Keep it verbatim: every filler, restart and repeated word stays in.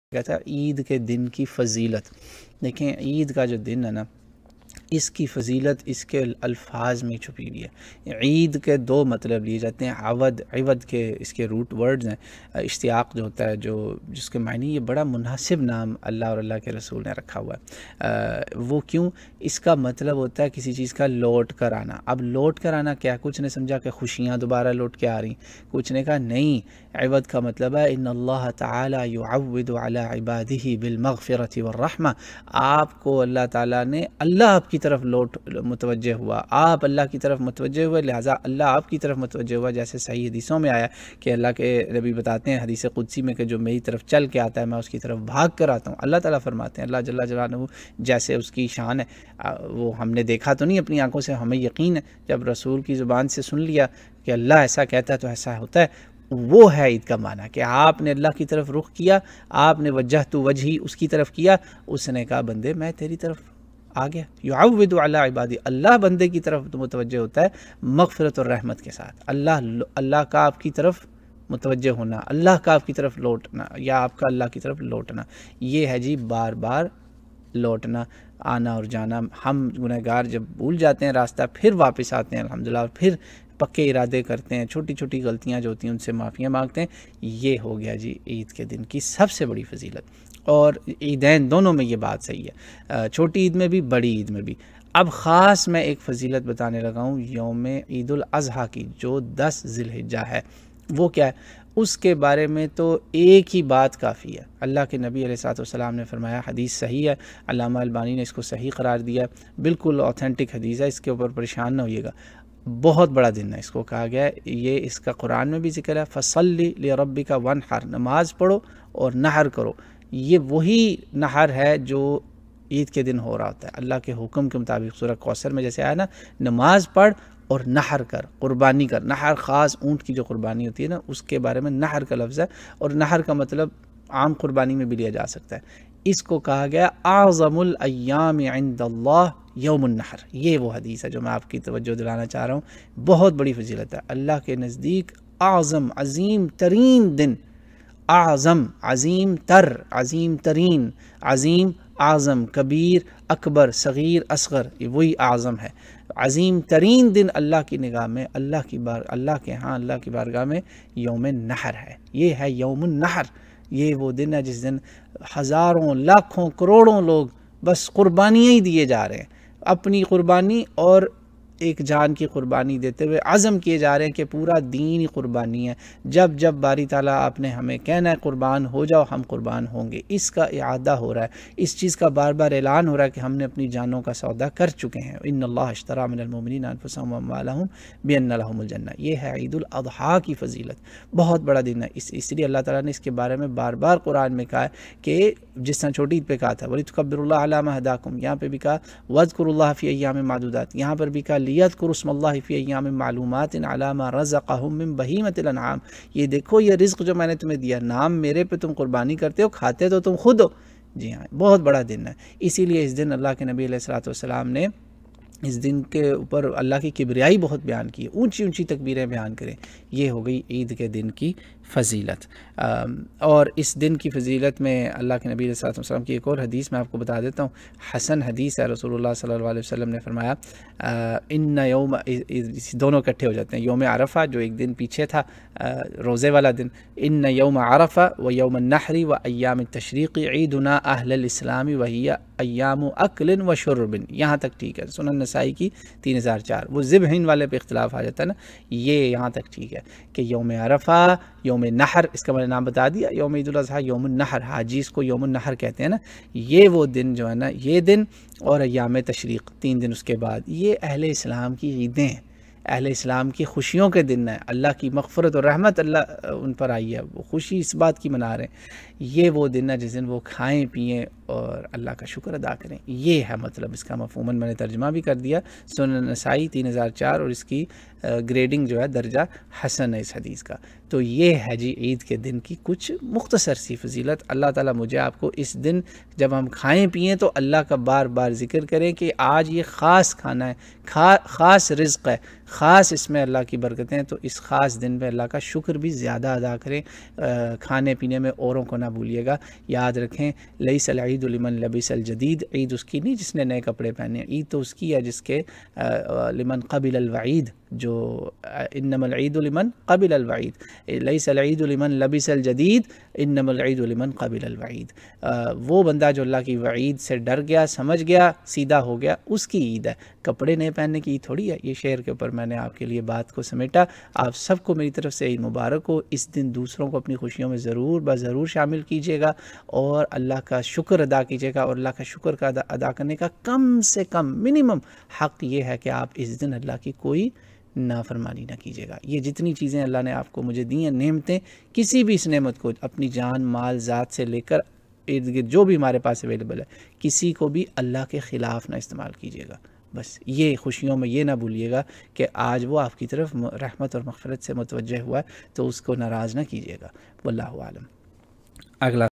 کیا تھا عید کے دن کی فضیلت. دیکھیں عید کا جو دن ہے نا اس کی فضیلت اس کے الفاظ میں چھپی ہوئی ہے. عید کے دو مطلب لیے جاتے ہیں. عود عود کے اس کے روٹ ورڈز ہیں. اشتیاق جو ہوتا ہے جو جس کے معنی یہ بڑا مناسب نام اللہ اور اللہ کے رسول نے رکھا ہوا ہے. وہ کیوں؟ اس کا مطلب ہوتا ہے کسی چیز کا لوٹ کر آنا. اب لوٹ کر آنا کیا؟ کچھ نے سمجھا کہ خوشیاں دوبارہ لوٹ کے آ رہی، کچھ نے کہا نہیں. عود کا مطلب ہے ان اللہ تعالی یعود علی عبادہ بالمغفرۃ والرحمہ. آپ کو اللہ تعالیٰ نے اللہ آپ کی طرف لوٹ متوجہ ہوا، آپ اللہ کی طرف متوجہ ہوئے، لہٰذا اللہ آپ کی طرف متوجہ ہوا. جیسے صحیح حدیثوں میں آیا کہ اللہ کے نبی بتاتے ہیں حدیث قدسی میں کہ جو میری طرف چل کے آتا ہے میں اس کی طرف بھاگ کر آتا ہوں. اللہ تعالیٰ فرماتے ہیں، اللہ جل جلالہ جیسے اس کی شان ہے وہ ہم نے دیکھا تو نہیں اپنی آنکھوں سے، ہمیں یقین ہے جب رسول کی زبان سے سن لیا کہ اللہ ایسا کہتا ہے تو ایسا ہوتا ہے. وہ ہے عید کا معنی کہ آپ نے اللہ کی طرف رخ کیا، آپ نے وجہت وجہی اس کی طرف کیا، اس نے کہا بندے میں تیری طرف آ گیا. یعود علی عبادی، اللہ بندے کی طرف متوجہ ہوتا ہے مغفرت اور رحمت کے ساتھ. اللہ اللہ کا آپ کی طرف متوجہ ہونا، اللہ کا آپ کی طرف لوٹنا یا آپ کا اللہ کی طرف لوٹنا، یہ ہے جی بار بار لوٹنا، آنا اور جانا. ہم گنہگار جب بھول جاتے ہیں راستہ پھر واپس آتے ہیں الحمدللہ، اور پھر پکے ارادے کرتے ہیں، چھوٹی چھوٹی غلطیاں جو ہوتی ہیں ان سے معافیاں مانگتے ہیں. یہ ہو گیا جی عید کے دن کی سب سے بڑی فضیلت. اور عیدین دونوں میں یہ بات صحیح ہے، چھوٹی عید میں بھی بڑی عید میں بھی. اب خاص میں ایک فضیلت بتانے لگا ہوں یوم عید الاضحیٰ کی جو دس ذی الحجہ ہے. وہ کیا ہے؟ اس کے بارے میں تو ایک ہی بات کافی ہے. اللہ کے نبی علیہ الصلوۃ والسلام نے فرمایا، حدیث صحیح ہے، علامہ البانی نے اس کو صحیح قرار دیا، بالکل اوتھینٹک حدیث ہے، اس کے اوپر پریشان نہ ہوئیے گا. بہت بڑا دن ہے، اس کو کہا گیا ہے، یہ اس کا قرآن میں بھی ذکر ہے، فصلی لربک وانحر، نماز پڑھو اور نحر کرو. یہ وہی نحر ہے جو عید کے دن ہو رہا ہوتا ہے اللہ کے حکم کے مطابق. سورہ کوثر میں جیسے آیا نا، نماز پڑھ اور نحر کر، قربانی کر. نحر خاص اونٹ کی جو قربانی ہوتی ہے نا اس کے بارے میں نحر کا لفظ ہے، اور نحر کا مطلب عام قربانی میں بھی لیا جا سکتا ہے. اس کو کہا گیا اعظم الایام عند اللہ یوم النحر. یہ وہ حدیث ہے جو میں آپ کی توجہ دلانا چاہ رہا ہوں. بہت بڑی فضیلت ہے اللہ کے نزدیک، اعظم عظیم ترین دن، اعظم عظیم تر عظیم ترین، عظیم اعظم کبیر اکبر صغیر اصغر، یہ وہی اعظم ہے. عظیم ترین دن اللہ کی نگاہ میں، اللہ کی بار اللہ کے ہاں اللہ کی بارگاہ میں یوم نحر ہے. یہ ہے یوم النحر. یہ وہ دن ہے جس دن ہزاروں لاکھوں کروڑوں لوگ بس قربانیاں ہی دیے جا رہے ہیں، اپنی قربانی اور ایک جان کی قربانی دیتے ہوئے عزم کیے جا رہے ہیں کہ پورا دین ہی قربانی ہے. جب جب باری تعالیٰ آپ نے ہمیں کہنا ہے قربان ہو جاؤ، ہم قربان ہوں گے. اس کا اعادہ ہو رہا ہے، اس چیز کا بار بار اعلان ہو رہا ہے کہ ہم نے اپنی جانوں کا سودا کر چکے ہیں. ان اللہ اشتری من المؤمنین انفسهم واموالهم بان لهم الجنہ. یہ ہے عید الاضحیٰ کی فضیلت. بہت بڑا دن ہے، اس اس لیے اللہ تعالیٰ نے اس کے بارے میں بار بار قرآن میں کہا ہے کہ جس طرح چھوٹی عید پہ کہا تھا وَلِتُكَبِّرُوا اللَّهَ عَلَىٰ مَا هَدَاكُمْ، یہاں پہ بھی کہا وَاذْكُرُوا اللَّهَ فِي أَيَّامٍ مَّعْدُودَاتٍ، یہاں پر بھی کہا لِيَذْكُرُوا اسْمَ اللَّهِ فِي أَيَّامٍ مَّعْلُومَاتٍ عَلَىٰ مَا رَزَقَهُم مِّن بَهِيمَةِ الْأَنْعَامِ. یہ دیکھو یہ رزق جو میں نے تمہیں دیا، نام میرے پہ تم قربانی کرتے ہو، کھاتے تو تم خود ہو. جی ہاں، بہت بڑا دن ہے. اسی لیے اس دن اللہ کے نبی علیہ الصلوۃ والسلام نے اس دن کے اوپر اللہ کی کبریائی بہت بیان کی، اونچی اونچی تکبیریں بیان کریں. یہ ہو گئی عید کے دن کی فضیلت. اور اس دن کی فضیلت میں اللہ کے نبی صلی اللہ علیہ وسلم کی ایک اور حدیث میں آپ کو بتا دیتا ہوں، حسن حدیث ہے. رسول اللہ صلی اللہ علیہ وسلم نے فرمایا ان یوم، دونوں اکٹھے ہو جاتے ہیں، یوم عرفہ جو ایک دن پیچھے تھا روزے والا دن، ان یوم عرفہ و یوم النحر و ایام التشریق عیدنا اہل الاسلام وہی ایام اکل و شرب. یہاں تک ٹھیک ہے. سنن نسائی کی تین ہزار چار. وہ ذبحین والے پہ اختلاف آ جاتا ہے نا، یہ یہاں تک ٹھیک ہے کہ یوم عرفہ، یوم نحر، اس کا میں نے نام بتا دیا، یوم عید الاضحیٰ یوم النحر، حاجی اس کو یوم النحر کہتے ہیں نا. یہ وہ دن جو ہے نا، یہ دن اور ایام تشریق تین دن اس کے بعد، یہ اہل اسلام کی عیدیں ہیں، اہل اسلام کی خوشیوں کے دن ہیں. اللہ کی مغفرت اور رحمت اللہ ان پر آئی ہے، وہ خوشی اس بات کی منا رہے ہیں. یہ وہ دن ہے جس دن وہ کھائیں پئیں اور اللہ کا شکر ادا کریں. یہ ہے مطلب اس کا. مفہوماً میں نے ترجمہ بھی کر دیا. سنن نسائی تین ہزار چار، اور اس کی گریڈنگ جو ہے درجہ حسن ہے اس حدیث کا. تو یہ ہے جی عید کے دن کی کچھ مختصر سی فضیلت. اللہ تعالیٰ مجھے آپ کو اس دن جب ہم کھائیں پئیں تو اللہ کا بار بار ذکر کریں کہ آج یہ خاص کھانا ہے، خاص رزق ہے، خاص اس میں اللہ کی برکتیں ہیں، تو اس خاص دن پہ اللہ کا شکر بھی زیادہ ادا کریں. کھانے پینے میں اوروں کو نہ نہ بھولیے گا. یاد رکھیں لیس العید لمن لبس الجدید، عید اس کی نہیں جس نے نئے کپڑے پہنے، عید تو اس کی ہے جس کے لمن قبل الوعید، جو انما العید لمن قبل الوعید، لیس العید لمن لبس الجدید انما العید لمن قبل الوعید. وہ بندہ جو اللہ کی وعید سے ڈر گیا، سمجھ گیا، سیدھا ہو گیا، اس کی عید ہے. کپڑے نئے پہننے کی عید تھوڑی ہے. یہ شعر کے اوپر میں نے آپ کے لیے بات کو سمیٹا. آپ سب کو میری طرف سے عید مبارک ہو. اس دن دوسروں کو اپنی خوشیوں میں ضرور بضرور شامل کیجیے گا اور اللہ کا شکر ادا کیجیے گا. اور اللہ کا شکر کا ادا, ادا کرنے کا کم سے کم منیمم حق یہ ہے کہ آپ اس دن اللہ کی کوئی نافرمانی نہ کیجیے گا. یہ جتنی چیزیں اللہ نے آپ کو مجھے دی ہیں نعمتیں، کسی بھی اس نعمت کو اپنی جان مال ذات سے لے کر ارد گرد جو بھی ہمارے پاس اویلیبل ہے، کسی کو بھی اللہ کے خلاف نہ استعمال کیجیے گا. بس یہ خوشیوں میں یہ نہ بھولیے گا کہ آج وہ آپ کی طرف رحمت اور مغفرت سے متوجہ ہوا ہے تو اس کو ناراض نہ کیجیے گا. واللہ اعلم. اگلا